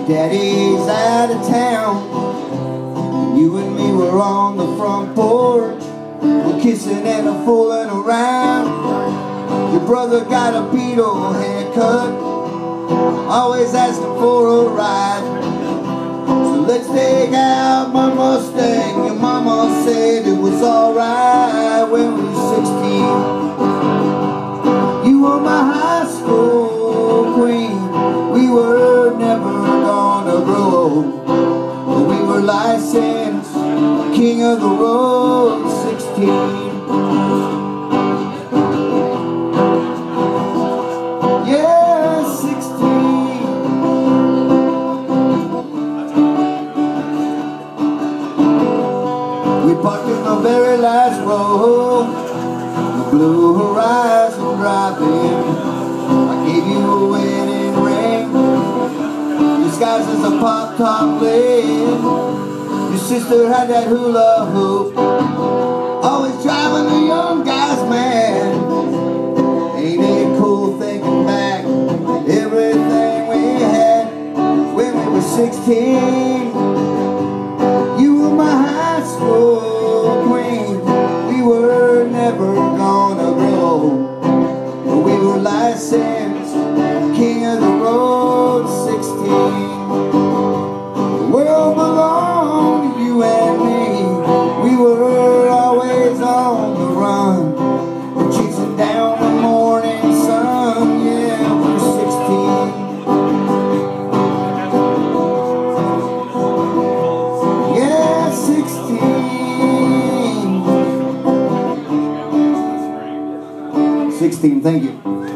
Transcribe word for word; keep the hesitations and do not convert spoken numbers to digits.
Daddy's out of town. You and me were on the front porch, we're kissing and a fooling around. Your brother got a Beatle haircut, always asking for a ride. So let's take out my Mustang. Your mama said it was alright when we were sixteen. You were my high school queen. We were never gonna grow old. We were licensed, king of the road, sixteen. Yeah, sixteen. We parked in the very last row, the blue horizon driving. I gave you a wedding ring, disguised as a pop-top lid. Your sister had that hula hoop, always driving the young guys mad. Ain't it cool thinking back everything we had when we were sixteen? You were my high school queen. We were never gonna grow, but we were licensed, king of the road, sixteen. The world belonged to you and me. We were always on the run, we're chasing down the morning sun. Yeah, we're sixteen. Yeah, sixteen. sixteen, thank you.